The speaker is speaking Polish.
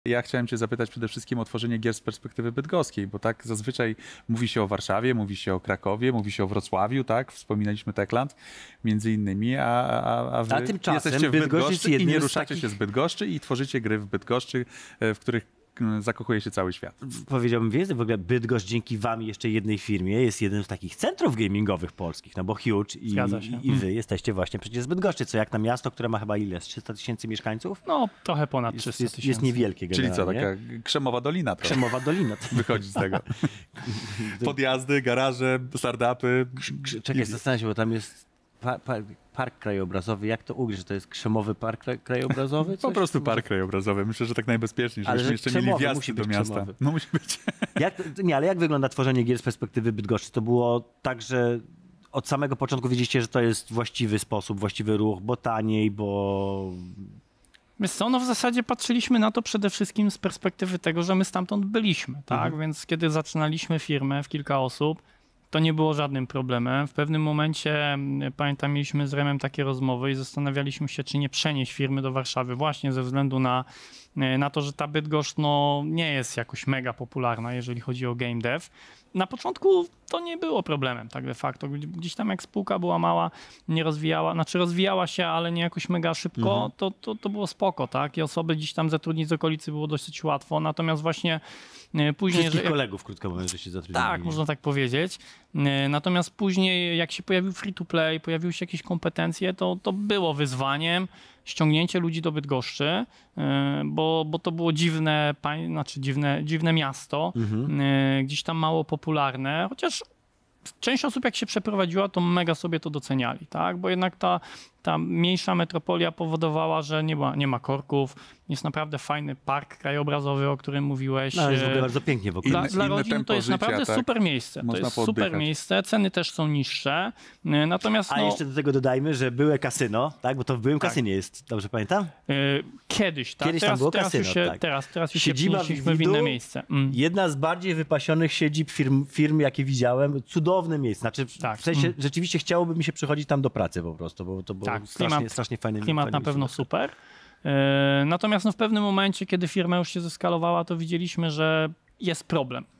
Ja chciałem cię zapytać przede wszystkim o tworzenie gier z perspektywy bydgoskiej, bo tak zazwyczaj mówi się o Warszawie, mówi się o Krakowie, mówi się o Wrocławiu, tak? Wspominaliśmy Techland między innymi, a wy tymczasem jesteście w Bydgoszczy i nie ruszacie takich... się z Bydgoszczy i tworzycie gry w Bydgoszczy, w których zakochuje się cały świat. Powiedziałbym więcej, w ogóle Bydgoszcz dzięki wam i jeszcze jednej firmie jest jednym z takich centrów gamingowych polskich, no bo Huge i wy jesteście właśnie przecież z Bydgoszczy, co jak na miasto, które ma chyba ile? 300 000 mieszkańców? No, trochę ponad 300 000. Jest niewielkie generalnie. Czyli co, taka Krzemowa Dolina trochę. Krzemowa Dolina. Wychodzi z tego. Podjazdy, garaże, startupy. Czekaj, zastanawiam się, bo tam jest park krajobrazowy. Jak to ugryźć, że to jest Krzemowy Park Krajobrazowy? Po prostu park krajobrazowy. Myślę, że tak najbezpieczniej, żebyśmy że jeszcze mieli wjazd musi do być miasta. krzemowy. No musi być. Ale jak wygląda tworzenie gier z perspektywy Bydgoszczy? To było tak, że od samego początku wiedzieliście, że to jest właściwy sposób, właściwy ruch, bo taniej, bo... Wiesz co, no w zasadzie patrzyliśmy na to przede wszystkim z perspektywy tego, że my stamtąd byliśmy, tak? Więc kiedy zaczynaliśmy firmę w kilka osób, to nie było żadnym problemem. W pewnym momencie, pamiętam, mieliśmy z Remem takie rozmowy i zastanawialiśmy się, czy nie przenieść firmy do Warszawy właśnie ze względu na to, że ta Bydgoszcz no, nie jest jakoś mega popularna, jeżeli chodzi o game dev. Na początku to nie było problemem, tak de facto. Gdzieś tam jak spółka była mała, nie rozwijała, znaczy rozwijała się, ale nie jakoś mega szybko, to było spoko, tak? I osoby gdzieś tam zatrudnić z okolicy było dosyć łatwo, natomiast właśnie później... Wszystkich kolegów, krótko mówiąc, że się zatrudnili. Tak, można tak powiedzieć. Natomiast później, jak się pojawił free-to-play, pojawiły się jakieś kompetencje, to było wyzwaniem ściągnięcie ludzi do Bydgoszczy, bo to było dziwne miasto, gdzieś tam mało popularne, chociaż część osób jak się przeprowadziła, to mega sobie to doceniali, tak? Bo jednak ta mniejsza metropolia powodowała, że nie ma korków, jest naprawdę fajny park krajobrazowy, o którym mówiłeś. No, jest w ogóle bardzo pięknie wokół. Dla rodzin to jest życia, naprawdę tak? super miejsce. Można to jest pooddychać. super miejsce, ceny też są niższe, natomiast... A jeszcze do tego dodajmy, że byłe kasyno, tak? Bo to w byłym kasynie jest, dobrze pamiętam? Kiedyś, tak? Kiedyś tam było kasyno, tak. Teraz już Siedziba się przenieśliśmy w inne miejsce. Jedna z bardziej wypasionych siedzib firm, jakie widziałem. Cudowne miejsce. Znaczy, w sensie rzeczywiście chciałoby mi się przychodzić tam do pracy po prostu, bo to było strasznie fajne miejsce. Klimat na pewno super. Natomiast no, w pewnym momencie, kiedy firma już się zeskalowała, to widzieliśmy, że jest problem.